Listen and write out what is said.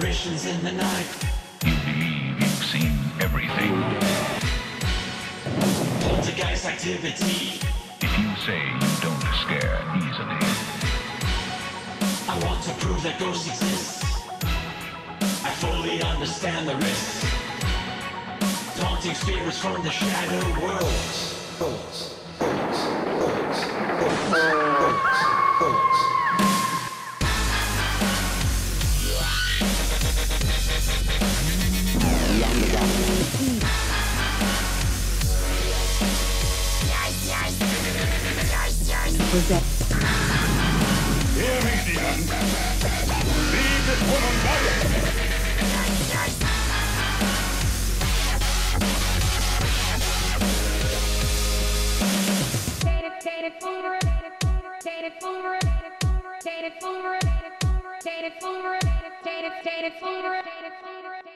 apparitions in the night. You believe you've seen everything. Poltergeist activity. If you say you don't scare easily. I want to prove that ghosts exist. I fully understand the risks. Taunting spirits from the shadow worlds. Hear me, demon. Leave this woman alone. Take it for